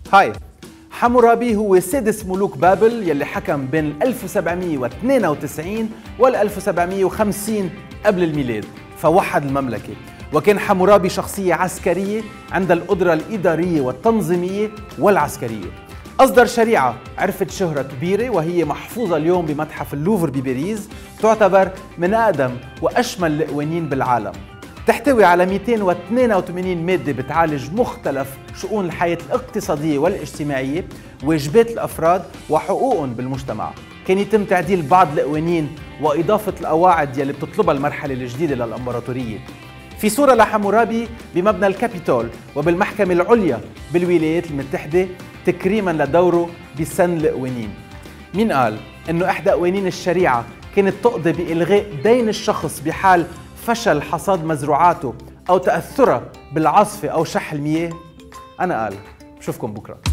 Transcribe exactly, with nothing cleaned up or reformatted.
هاي، حمورابي هو سادس ملوك بابل يلي حكم بين ألف وسبعمئة واثنين وتسعين وال ألف وسبعمئة وخمسين قبل الميلاد، فوحد المملكة. وكان حمورابي شخصية عسكرية عندها القدرة الإدارية والتنظيمية والعسكرية. أصدر شريعة عرفت شهرة كبيرة وهي محفوظة اليوم بمتحف اللوفر بباريس، تعتبر من أقدم وأشمل القوانين بالعالم. تحتوي على مئتين واثنين وثمانين مادة بتعالج مختلف شؤون الحياة الاقتصادية والاجتماعية، واجبات الأفراد وحقوقهم بالمجتمع. كان يتم تعديل بعض القوانين وإضافة القواعد يلي بتطلبها المرحلة الجديدة للإمبراطورية. في صورة لحمورابي بمبنى الكابيتول وبالمحكمة العليا بالولايات المتحدة تكريما لدوره بسن القوانين. مين قال إنه إحدى قوانين الشريعة كانت تقضي بإلغاء دين الشخص بحال فشل حصاد مزروعاته أو تأثره بالعاصفة أو شح المياه؟ أنا قال. بشوفكم بكرة.